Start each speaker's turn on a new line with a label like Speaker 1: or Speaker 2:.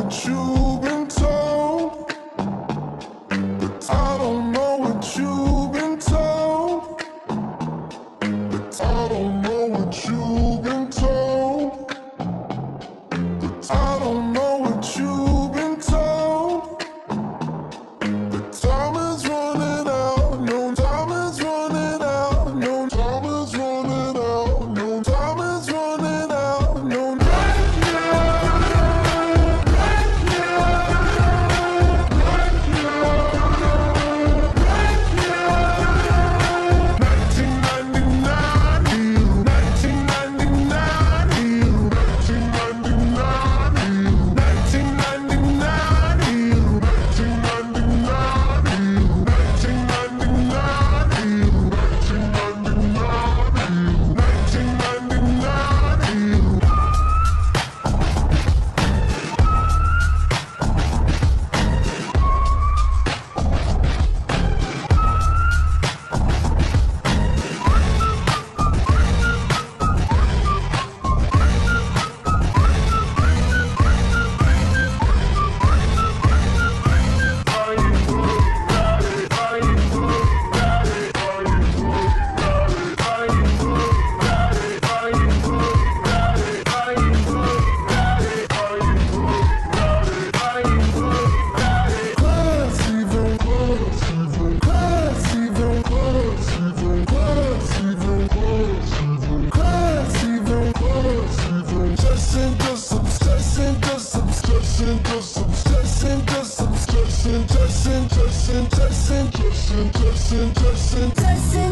Speaker 1: what you've been told. I don't know what you've been told. I don't know what you've been told. I don't know what you've been told. Time is running out. No, time is running out. No, time is running out. No, time is running out. No, right now, right now, right now, right now. 1999, you. 1999, you. 1999, you. 1999, you. 1999, you. 1999, you. 1999, you. Just